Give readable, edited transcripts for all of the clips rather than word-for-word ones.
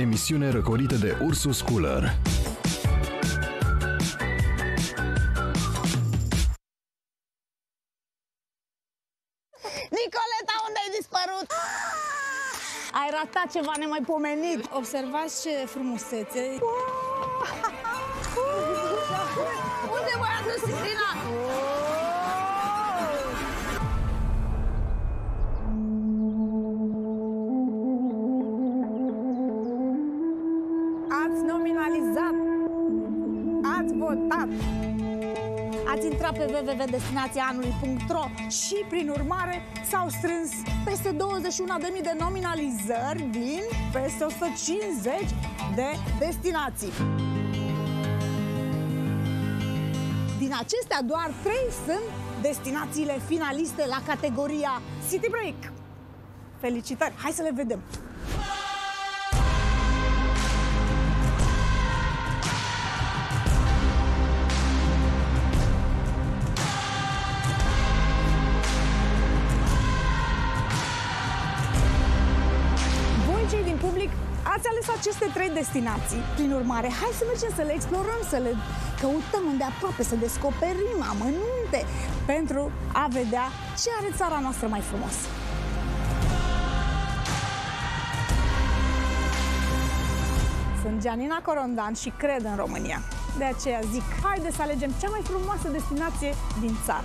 emisiune răcorită de Ursus Cooler. Nicoleta, unde ai dispărut? Ai ratat ceva nemaipomenit. Observați ce frumusețe. Unde v-ai adus Cristina? Ați nominalizat. Ați votat. Ați intrat pe www.destinațiaanului.ro și, prin urmare, s-au strâns peste 21.000 de nominalizări din peste 150 de destinații. Din acestea, doar 3 sunt destinațiile finaliste la categoria City Break. Felicitări! Hai să le vedem! Cei din public ați ales aceste 3 destinații. Prin urmare, hai să mergem să le explorăm, să le căutăm îndeaproape, să descoperim amănunte pentru a vedea ce are țara noastră mai frumos. Sunt Gianina Corondan și cred în România. De aceea zic, haide să alegem cea mai frumoasă destinație din țară.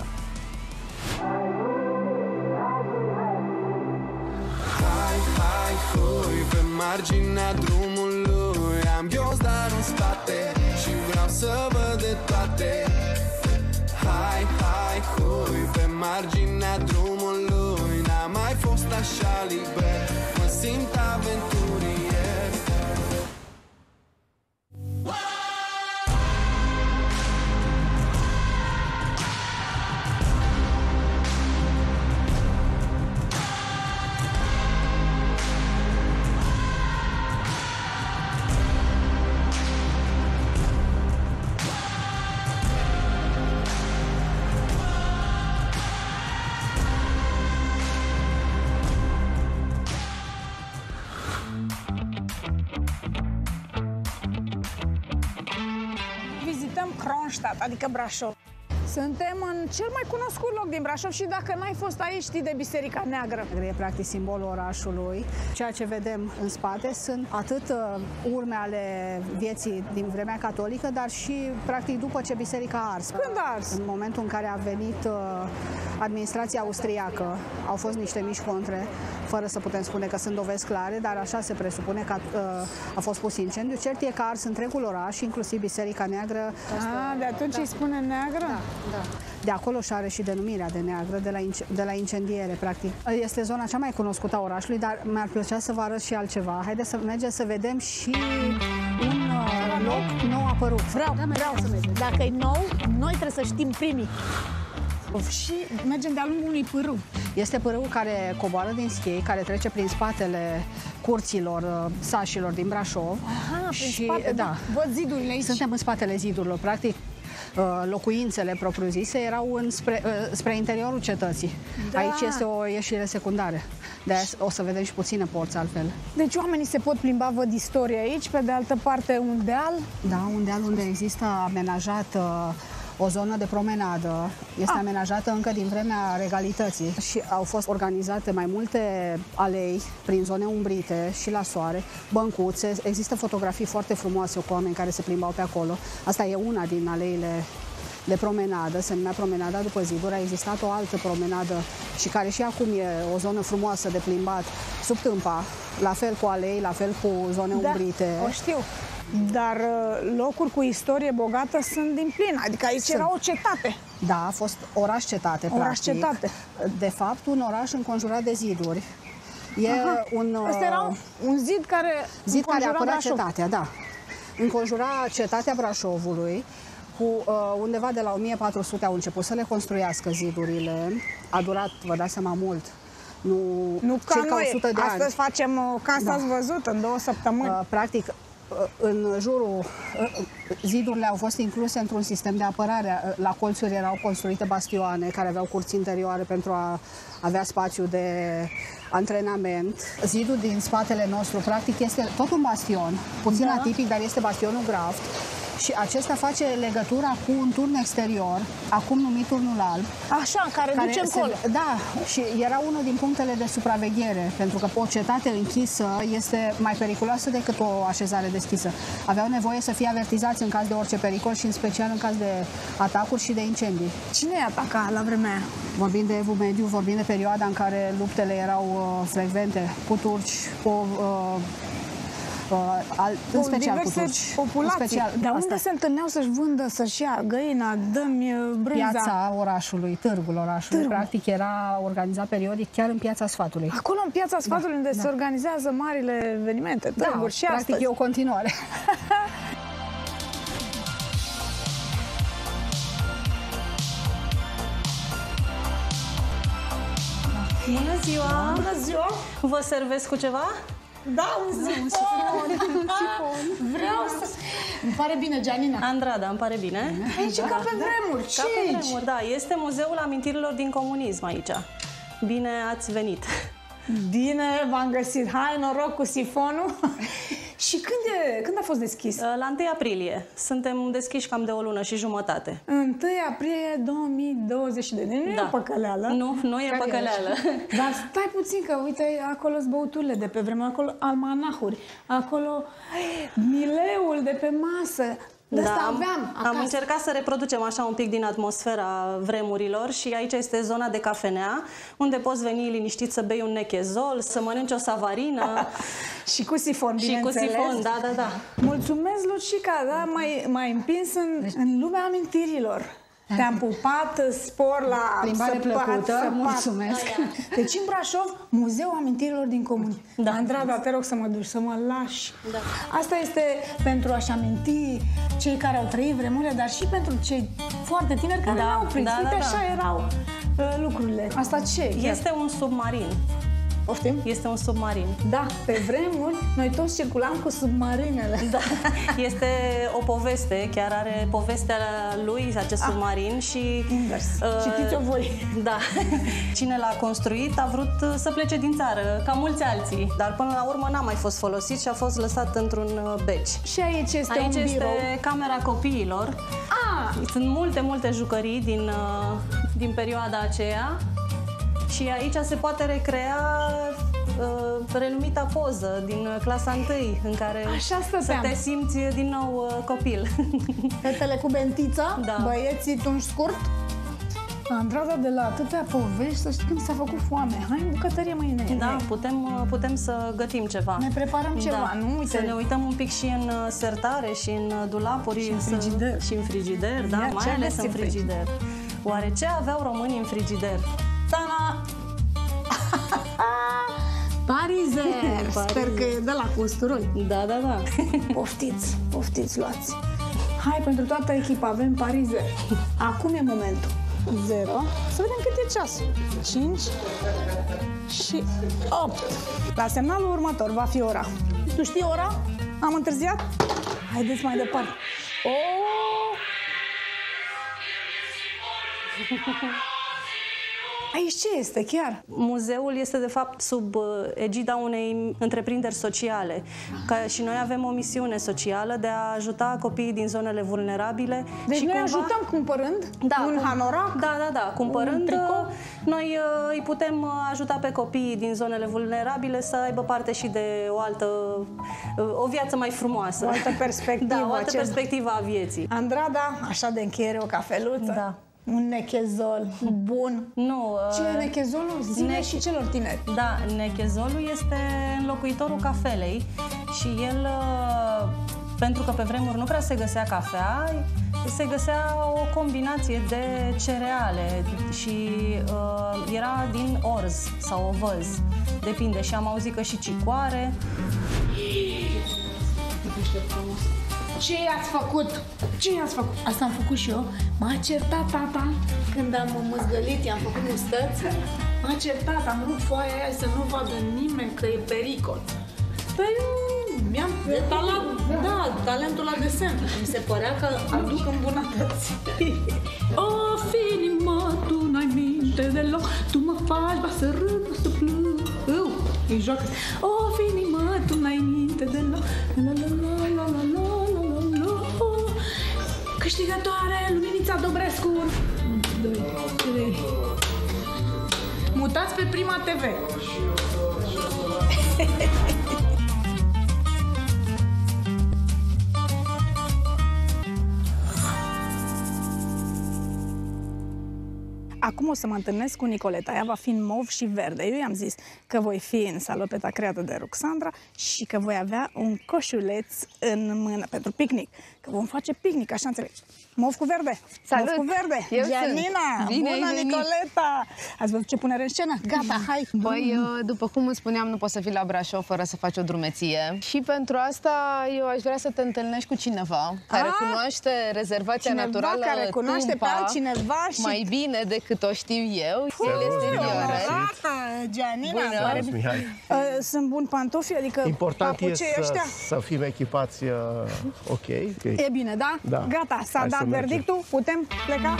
Pe marginea drumului am ghios, dar în spate și vreau să văd de toate. Hai, hai, hui, pe marginea drumului n-am mai fost așa liber, mă simt aventurier. Vizităm Kronstadt, adică Brașov. Suntem în cel mai cunoscut loc din Brașov și dacă n-ai fost aici, știi de Biserica Neagră. E practic simbolul orașului. Ceea ce vedem în spate sunt atât urme ale vieții din vremea catolică, dar și practic după ce biserica a ars. Când a ars? În momentul în care a venit administrația austriacă, au fost niște mici contre, fără să putem spune că sunt dovezi clare, dar așa se presupune că a fost pus incendiu. Cert e că a ars întregul oraș, inclusiv Biserica Neagră. De atunci îi spune neagră? Da. De acolo și are și denumirea de neagră, de la incendiere, practic. Este zona cea mai cunoscută a orașului, dar mi-ar plăcea să vă arăt și altceva. Haideți să mergem să vedem și un loc nou apărut. Vreau să mergem. Dacă e nou, noi trebuie să știm primii. Și mergem de-a lungul unui pârâu. Este pârâul care coboară din schiei, care trece prin spatele curților sașilor din Brașov. Aha, prin spate, da. Văd zidurile aici. Suntem în spatele zidurilor, practic. Locuințele propriu-zise erau spre interiorul cetății. Da. Aici este o ieșire secundară. De-aia o să vedem și puține porți altfel. Deci oamenii se pot plimba, văd istorie aici, pe de altă parte un deal. Da, un deal unde există amenajat o zonă de promenadă. Este amenajată încă din vremea regalității și au fost organizate mai multe alei prin zone umbrite și la soare, băncuțe. Există fotografii foarte frumoase cu oameni care se plimbau pe acolo. Asta e una din aleile de promenadă, se numea Promenada după ziduri. A existat o altă promenadă și care și acum e o zonă frumoasă de plimbat sub Tâmpa, la fel cu alei, la fel cu zone umbrite. O știu. Dar locuri cu istorie bogată sunt din plin, adică aici era o cetate. Da, a fost oraș-cetate, practic. Oraș-cetate. De fapt, un oraș înconjurat de ziduri. Asta era un zid care apăra cetatea, da. Înconjura cetatea Brașovului. Undeva de la 1400 au început să le construiască zidurile. A durat, vă dați seama, mult. Nu ca noi. 100 de ani. Astăzi facem o casă, ați văzut, în 2 săptămâni. Practic, în jurul Zidurile au fost incluse într-un sistem de apărare. La colțuri erau construite bastioane care aveau curți interioare pentru a avea spațiu de antrenament. Zidul din spatele nostru, practic, este tot un bastion, puțin atipic, dar este bastionul Graft. Și acesta face legătura cu un turn exterior, acum numit Turnul Alb. Așa, care duce încolo. Da, și era unul din punctele de supraveghere, pentru că o cetate închisă este mai periculoasă decât o așezare deschisă. Aveau nevoie să fie avertizați în caz de orice pericol și în special în caz de atacuri și de incendii. Cine i-a atacat la vremea aia? Vorbim de Evul Mediu, vorbim de perioada în care luptele erau frecvente cu turci, cu în special cu turci. Populații. Special, dar unde se întâlneau să-și vândă, să-și ia găina, dă-mi brânza? Piața orașului, târgul orașului. Practic era organizat periodic chiar în Piața Sfatului. Acolo în Piața Sfatului, unde se organizează marile evenimente, târguri și practic astăzi. e o continuare. Bună ziua! Bună ziua! Vă servesc cu ceva? Da, un sifon. Vreau să... Îmi pare bine, Gianina. Andrada, îmi pare bine. Aici e ca pe vremuri. Ce Ca pe aici? vremuri, da. Este Muzeul Amintirilor din Comunism aici. Bine ați venit. Bine v-am găsit. Hai, noroc cu sifonul. Și când a fost deschis? La 1 aprilie. Suntem deschiși cam de o lună și jumătate. 1 aprilie 2022. Nu e păcăleală. Nu e păcăleală. Dar stai puțin că, uite, acolo sunt băuturile de pe vreme, acolo almanahuri, acolo mileul de pe masă. Am încercat să reproducem așa un pic din atmosfera vremurilor și aici este zona de cafenea, unde poți veni liniștit să bei un nechezol, să mănânci o savarină. Și cu sifon, bineînțeles. Și cu sifon, da. Mulțumesc, Lucica, da, m-ai împins în lumea amintirilor. Te-am pupat, spor la plimbare plăcută, mulțumesc. Deci în Brașov, Muzeul Amintirilor din Comunism. Da. Andrada, te rog să mă duci, să mă lași. Da. Asta este pentru a-și aminti cei care au trăit vremurile, dar și pentru cei foarte tineri care n-au prins. Uite, așa erau lucrurile. Asta ce? Este un submarin. Poftim? Este un submarin. Da, pe vremuri noi toți circulam cu submarinele. Da, este o poveste, chiar are povestea lui, acest submarin și... Invers. Citiți-o voi. Da. Cine l-a construit a vrut să plece din țară, ca mulți alții, dar până la urmă n-a mai fost folosit și a fost lăsat într-un beci. Și aici este un birou. Aici este camera copiilor. Sunt multe jucării din perioada aceea. Și aici se poate recrea renumita poză din clasa 1, în care să te simți din nou copil. Fetele cu bentiță, da. Băieții tunși scurt. Andrada, de la atâtea povești, să știi că mi s-a făcut foame. Hai în bucătărie mâine. Da, putem să gătim ceva. Ne preparăm ceva, nu? Uite. Să ne uităm un pic și în sertare și în dulapuri. Și în frigider. Și în frigider, da, mai ales în frigider. Oare ce aveau românii în frigider? Tana! Parizer! Sper că e de la cu usturoi. Da. Poftiți, luați. Hai, pentru toată echipa avem parizer. Acum e momentul. 0. Să vedem cât e ceasul. 5 și 8. La semnalul următor va fi ora. Tu știi ora? Am întârziat? Haideți mai departe. Aici ce este chiar? Muzeul este de fapt sub egida unei întreprinderi sociale. Și noi avem o misiune socială de a ajuta copiii din zonele vulnerabile. Deci noi ajutăm cumpărând un hanorac? Da. Cumpărând, noi îi putem ajuta pe copiii din zonele vulnerabile să aibă parte și de o viață mai frumoasă. O altă perspectivă. Da, o altă perspectivă a vieții. Andrada, așa de încheiere, o cafeluță. Da. Un nechezol bun. Nu. Ce e nechezolul? Zile și celor tineri. Da, nechezolul este înlocuitorul cafelei și el, pentru că pe vremuri nu prea se găsea cafea, se găsea o combinație de cereale și era din orz sau ovăz. Depinde. Și am auzit că și cicoare. Ce i-ați făcut? Ce i-ați făcut? Asta am făcut și eu. M-a certat tata când am măzgălit, i-am făcut mustăți. M-a certat, am rupt foaia aia să nu vadă nimeni că e pericol. Păi mi-am talentul la desen. Mi se părea că aduc îmbunătăți. O, finimă, tu n-ai minte deloc, tu mă faci, ba să râd, ba să plâng. Îi joacă. O, finimă, tu n-ai minte deloc, la la la la la la la la. Câștigătoare, Luminița Dobrescu. 1, 2, 3. Mutați pe Prima TV. Acum o să mă întâlnesc cu Nicoleta, ea va fi în mov și verde. Eu i-am zis că voi fi în salopeta creată de Roxandra și că voi avea un coșuleț în mână pentru picnic. Că vom face picnic, așa înțelegi. Mov cu verde. Salut! Mov cu verde. Eu Gianina, Bine bună Nicoleta! Ați văzut ce punere în scenă? Gata, hai! Băi, după cum îți spuneam, nu poți să fii la Brașov fără să faci o drumeție. Și pentru asta eu aș vrea să te întâlnești cu cineva care cunoaște rezervația naturală care cunoaște Tâmpa pe altcineva și... mai bine decât o știu eu. Silvestre Viorel. Gianina, Salut, Mihai. sunt buni pantofi, adică Important e ăștia. să fim echipați ok. E bine, da? Da. Gata, s-a Hai dat să mergem. verdictul, putem pleca?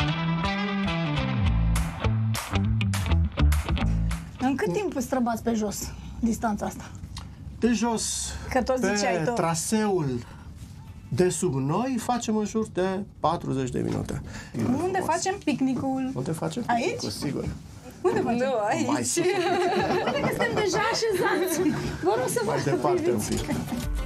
În cât timp străbați pe jos distanța asta? De jos, Că tot ziceai pe tu. traseul de sub noi, facem în jur de 40 de minute. Unde facem picnicul? Unde facem? Aici? Cu sigur. Unde facem? Nu, Mai aici. sus, Că suntem deja așezați. Vă rog să mai vă departe un priviți. pic.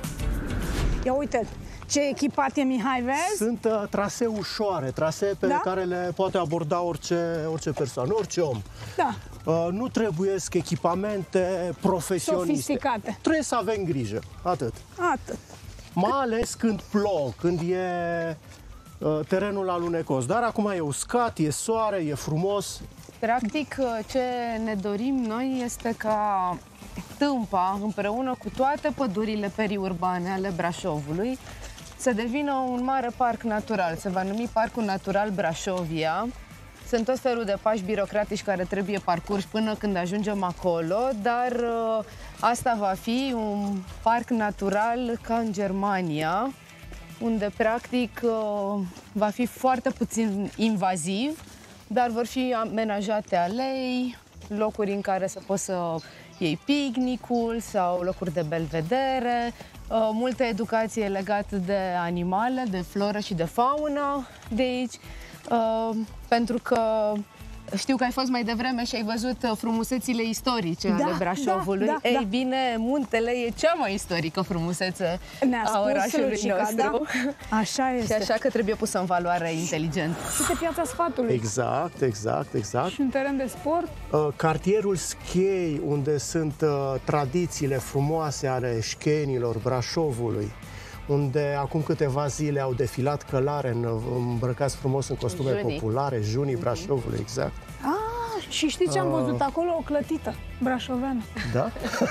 Ia uite, ce echipat e Mihai, vezi? Sunt trasee ușoare, trasee pe Da? care le poate aborda orice persoană, orice om. Da, Nu trebuiesc echipamente profesioniste. sofisticate. Trebuie să avem grijă, atât. Atât. Mai ales când plouă, când e terenul alunecos. Dar acum e uscat, e soare, e frumos. Practic, ce ne dorim noi este ca Tâmpa, împreună cu toate pădurile periurbane ale Brașovului, să devină un mare parc natural. Se va numi Parcul Natural Brașovia. Sunt tot felul de pași birocratici care trebuie parcurși până când ajungem acolo, dar asta va fi un parc natural ca în Germania, unde practic va fi foarte puțin invaziv, dar vor fi amenajate alei, locuri în care să poți să iei picnicul sau locuri de belvedere, multă educație legată de animale, de floră și de faună de aici, pentru că știu că ai fost mai devreme și ai văzut frumusețile istorice ale Brașovului. Da, Ei da. bine, Muntele e cea mai istorică frumusețe Ne-a a spus orașului Lucica, nostru. da? Așa Și este. așa că trebuie pusă în valoare inteligent. Uite Piața Sfatului. Exact. Și un teren de sport. Cartierul Schei, unde sunt tradițiile frumoase ale șchenilor Brașovului, unde acum câteva zile au defilat călare îmbrăcați frumos în costume Junii. populare, junii Brașovului, exact. Ah, și știți ce am văzut acolo? O clătită brașoveană. Da?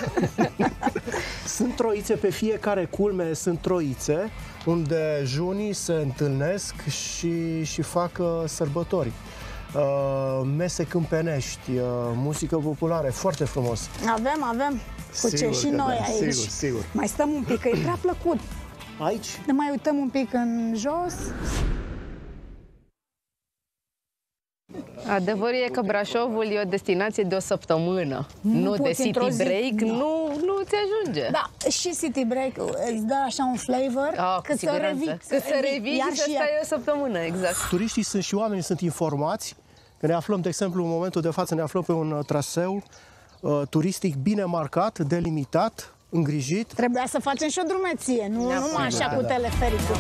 Sunt troițe pe fiecare culme, sunt troițe unde junii se întâlnesc și fac sărbători. Mese câmpenești, muzică populară, foarte frumos. Avem. Cu ce Sigur și că noi da, aici. sigur. Mai stăm un pic, că e prea plăcut. Aici? Ne mai uităm un pic în jos. Adevărul e că Brașovul e o destinație de o săptămână, nu de poți într-o city zi. break, nu ți ajunge. Da, și City Break îți dă așa un flavor Cu că să siguranță. revii. Că să revii Iar și să și iar. stai o săptămână, exact. Turiștii sunt și oameni, sunt informați. Că ne aflăm, de exemplu, în momentul de față, ne aflăm pe un traseu turistic bine marcat, delimitat, îngrijit. Trebuia să facem și o drumeție, nu numai așa cu Da. telefericul.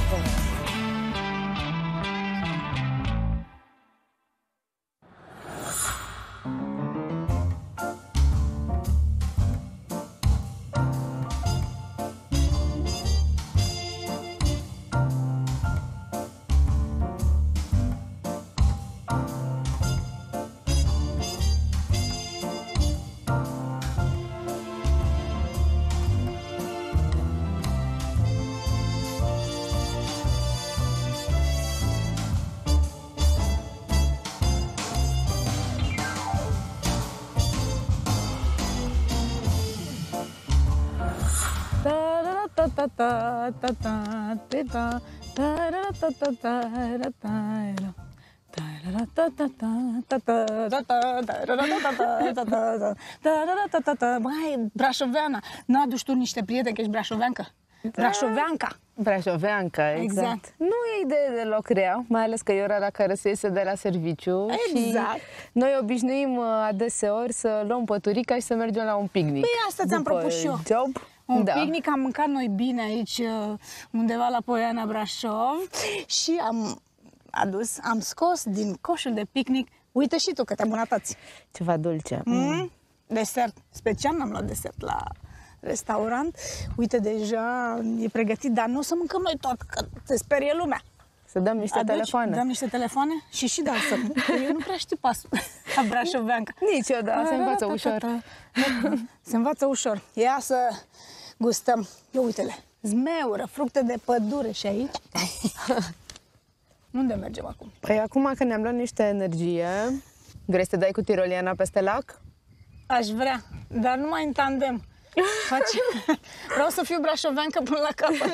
Mai brașoveana, nu aduci tu niște prieteni că ești brașoveancă? Brașoveanca. Brașoveanca, exact. Nu e idee deloc rea, mai ales că e ora la care se iese de la serviciu. Exact. Și noi obișnuim adeseori să luăm păturica și să mergem la un picnic. Păi asta ți-am propus și eu. Job. Un picnic, am mâncat noi bine aici, undeva la Poiana Brașov și am scos din coșul de picnic, uite și tu câte bunătăți. Ceva dulce. Desert, special n-am luat desert la restaurant. Uite, deja e pregătit, dar nu o să mâncăm noi tot, că te sperie lumea. Să dăm niște telefoane. Dăm niște telefoane și dansăm. Eu nu prea știu pasul la brașoveanca. Nici eu, da, se învață ușor. Se învață ușor. Ia să gustăm. Ia uite-le, zmeură, fructe de pădure și aici. Unde mergem acum? Păi acum că ne-am luat niște energie, vrei să te dai cu tiroliana peste lac? Aș vrea, dar numai în tandem. Vreau să fiu brașoveancă până la capăt.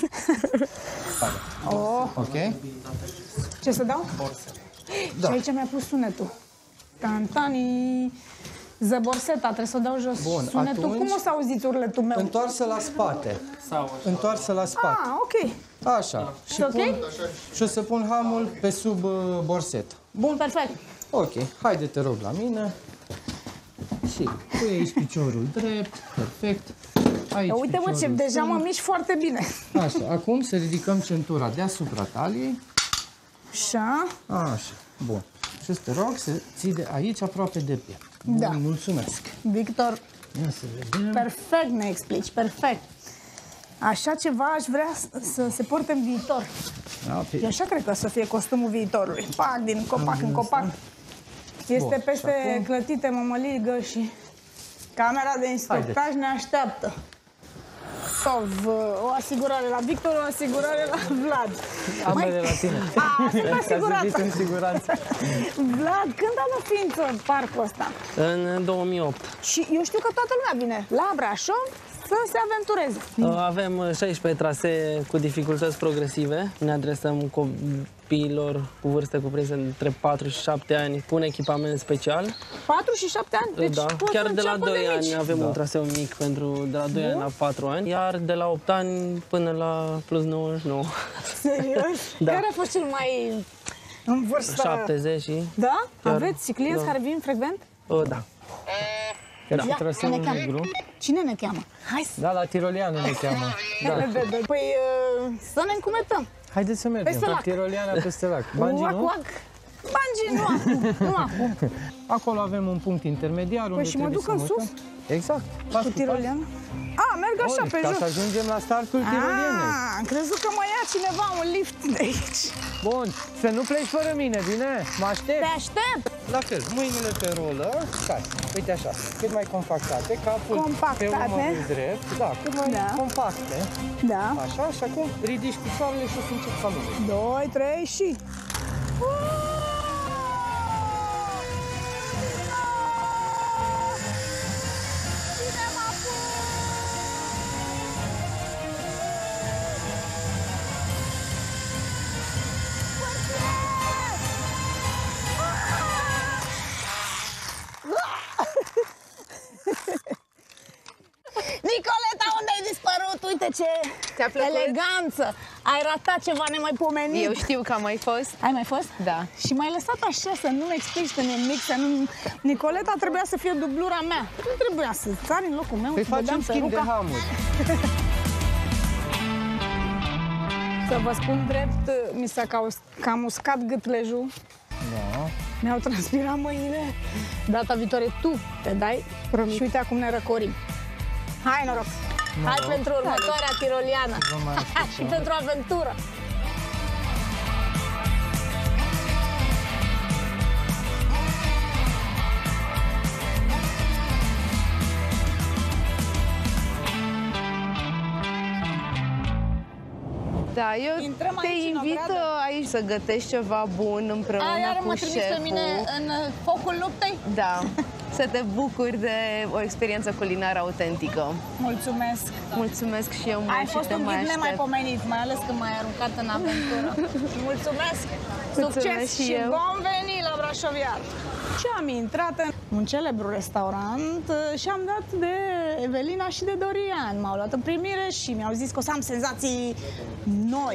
Ok. Ce să dau? Da. Și aici mi-a pus sunetul. Tantani. Zăborseta, trebuie să o dau jos. Bun, sunetul. atunci, cum o să auziți urletul meu? Întoarsă la spate. Întoarsă la spate. Ah, ok. Așa. Și, și o să pun hamul pe sub borsetă. Bun, perfect. Ok. Haide, te rog, la mine. Și pui aici piciorul drept. Perfect. Aici uite, mă, ce deja mă mișc foarte bine. Așa. Acum să ridicăm centura deasupra taliei. Așa. Așa. Bun. Și o să te rog să ții de aici aproape de piept. Da. Bun, mulțumesc. Victor, ia să vedem. Perfect ne explici, perfect. Așa ceva aș vrea să se porte în viitor. Da, Eu așa cred că o să fie costumul viitorului. Pac, din copac în copac. Este bun, peste clătite mămăligă și camera de instructaj ne așteaptă. O asigurare la Victor, o asigurare la Vlad. Ambele la tine. Sunt asigurată. În siguranță. Vlad, când a luat ființă parcul ăsta? În 2008. Și eu știu că toată lumea vine la Brașov să se aventureze. Avem 16 trasee cu dificultăți progresive. Ne adresăm copiilor cu vârste cuprinse între 4 și 7 ani cu un echipament special. 4 și 7 ani? Deci da. Chiar de la 2 ani avem un traseu mic pentru de la 2 ani la 4 ani, iar de la 8 ani până la plus 99. Serios? Da. Care a fost cel mai în vârstă? 70 și... Da? Chiar, aveți clienți care vin frecvent? Da. Da. Traseul negru. Cine ne cheamă? Hai să... Da, la tiroliană ne cheamă. Da. Păi să ne încumetăm. Haideți să mergem, la tiroliana peste lac. Bungee, nu? Bungee, nu acum, nu acum. Acolo avem un punct intermediar unde și mă duc în sus? Exact. Cu tiroliană? Merg așa pe jos. Ca să ajungem la startul tirolianei. Am crezut că mă ia cineva un lift de aici. Bun, să nu pleci fără mine, bine? Mă aștept? Te aștept. La fel, mâinile pe rolă, stai, uite așa, cât mai compactate, capul pe umărul drept, da, cât mai compacte. Da. Așa, și acum ridici picioarele și o să încep să alunești. 2, 3 și... Nicoleta, unde ai dispărut? Uite ce eleganță! Ai ratat ceva nemaipomenit. Eu știu că am mai fost. Ai mai fost? Da. Și m-ai lăsat așa să nu-mi explici nimic, să nu... Nicoleta trebuia să fie dublura mea. Nu trebuia să sari în locul meu. Păi facem schimb de hamuri. Să vă spun drept, mi s-a cam uscat gâtlejul. Da. Mi-au transpirat mâinile. Data viitoare tu te dai. Promit. Și uite acum ne răcorim. Hai, noroc! Hai pentru următoarea tiroliană! Și pentru aventură! Da, eu te invit aici să gătești ceva bun împreună iar cu mă trimis pe mine în focul luptei? Da. să te bucuri de o experiență culinară autentică. Mulțumesc! Mulțumesc și eu mult. Ai fost un ghid nemaipomenit, mai ales când m-ai aruncat în aventură. Mulțumesc! Succes și bun venit la Brașoviar! Și am intrat în un celebru restaurant și am dat de Evelina și de Dorian. M-au luat în primire și mi-au zis că o să am senzații noi.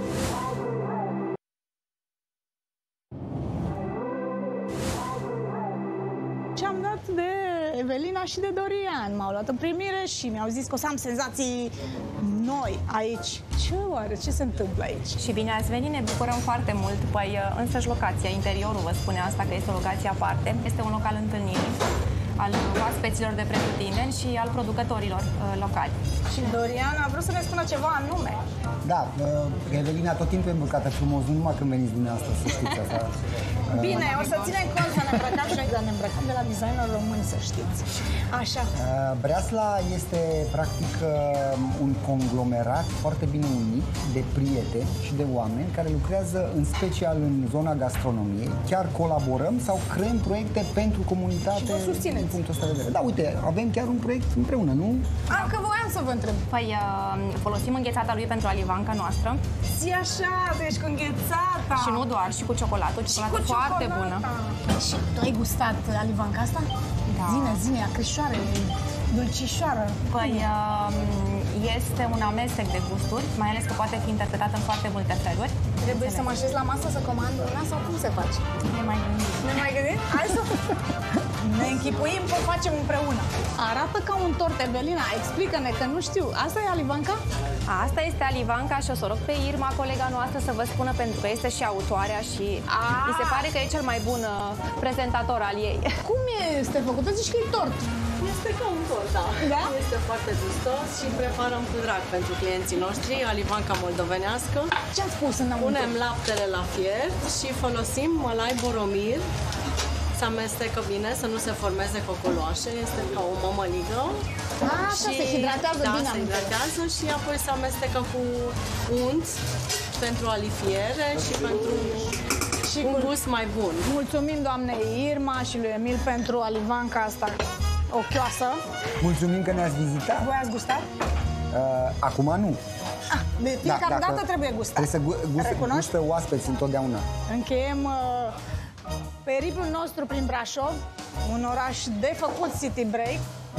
Și am dat de Evelina și de Dorian. M-au luat în primire și mi-au zis că o să am senzații noi aici. Ce oare? Ce se întâmplă aici? Și bine ați venit, ne bucurăm foarte mult. Păi însăși locația, interiorul vă spune asta, că este o locație aparte. Este un local întâlniri al oaspeților de pretutindeni și al producătorilor locali. Și Dorian a vrut să ne spună ceva anume. Da, Evelina tot timpul e îmbrăcată frumos, nu numai când veniți dumneavoastră, să știți asta. Bine, o să ținem cont să ne îmbrăcăm și noi, dar ne îmbrăcăm de la designer român, să știți. Așa. Breasla este practic un conglomerat foarte bine unit de prieteni și de oameni care lucrează în special în zona gastronomiei. Chiar colaborăm sau creăm proiecte pentru comunitate. Și vă susțineți. Din punctul ăsta de vedere. Da, uite, avem chiar un proiect împreună, nu? Că voiam să vă întreb. Păi folosim înghețata lui pentru alivanca noastră. Zi așa, deci cu înghețata. Și nu doar, și cu ciocolată. Ciocolată foarte bună. Și tu ai gustat alivanca asta? Da. Zine, acrișoară, dulcișoară. Păi este un amestec de gusturi, mai ales că poate fi interpretat în foarte multe feluri. Trebuie să mă așez la masă să comand una sau cum se face? Ne mai gândim. Ne mai gândim? Hai să ne închipuim că o facem împreună. Arată ca un tort, Evelina. Explică-ne, că nu știu. Asta e alivanca? Asta este alivanca și o să rog pe Irma, colega noastră, să vă spună, pentru că este și autoarea și mi se pare că e cel mai bun prezentator al ei. Cum este făcută? Zici că e tort. Este ca un tort, da. Este foarte gustos și preparăm cu drag pentru clienții noștri, alivanca moldovenească. Ce ați pus înăuntru? Punem laptele la fiert și folosim mălai boromir. Se amestecă bine, să nu se formeze cocoloașe, este ca o mămăligă. Așa se hidratează bine. Se hidratează și apoi se amestecă cu unt pentru alifiere și pentru un gust mai bun. Mulțumim doamnei Irma și lui Emil pentru alivanca asta ochioasă. Mulțumim că ne-ați vizitat. Voi ați gustat? Acum nu. De fiecare dată trebuie gustat. Trebuie să gustă oaspeți întotdeauna. Încheiem periplul nostru prin Brașov, un oraș de făcut city break.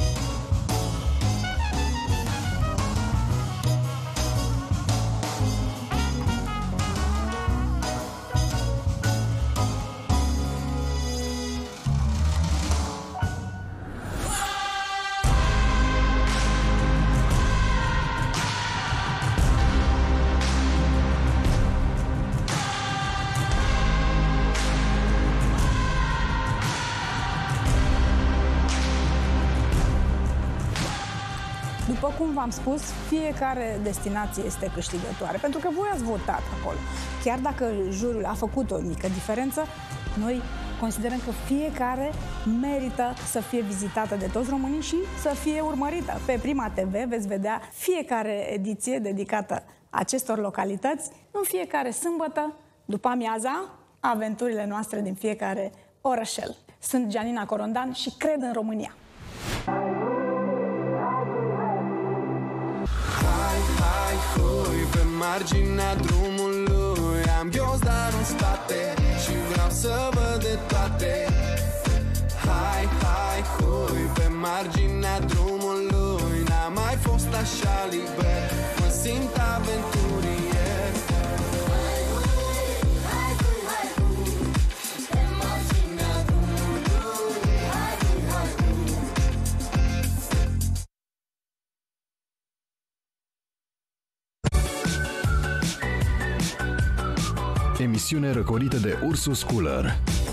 După cum v-am spus, fiecare destinație este câștigătoare, pentru că voi ați votat acolo. Chiar dacă juriul a făcut o mică diferență, noi considerăm că fiecare merită să fie vizitată de toți românii și să fie urmărită. Pe Prima TV veți vedea fiecare ediție dedicată acestor localități, în fiecare sâmbătă, după amiaza, aventurile noastre din fiecare orășel. Sunt Gianina Corondan și cred în România. Pe marginea drumului am ghiozdan în spate și vreau să văd de toate. Hai, hui, pe marginea drumului n-am mai fost așa liber, mă simt aventurier. Pe marginea drumului, hai. Emisiune răcorită de Ursus Cooler.